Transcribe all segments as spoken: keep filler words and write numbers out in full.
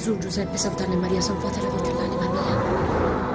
Gesù, Giuseppe, Sant'Anna e Maria, San Fate la vita e l'anima mia.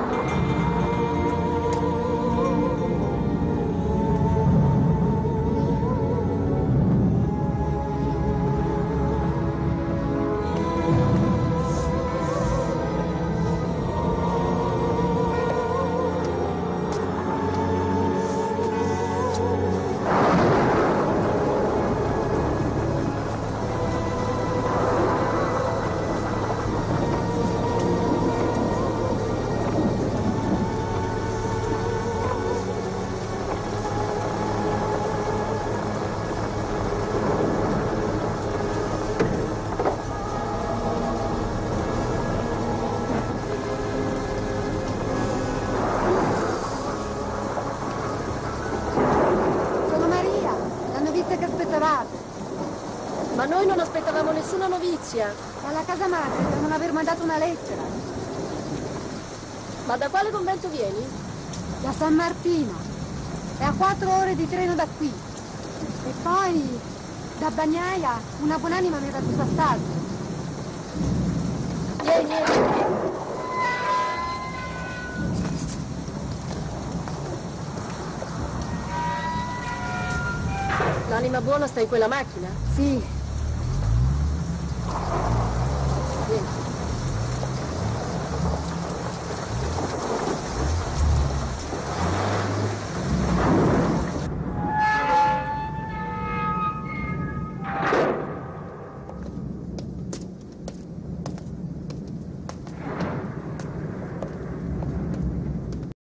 Ma noi non aspettavamo nessuna novizia. Alla casa madre per non aver mandato una lettera. Ma da quale convento vieni? Da San Martino. È a quattro ore di treno da qui. E poi da Bagnaia una buonanima mi ha dato passaggio. Vieni, vieni. L'anima buona sta in quella macchina? Sì.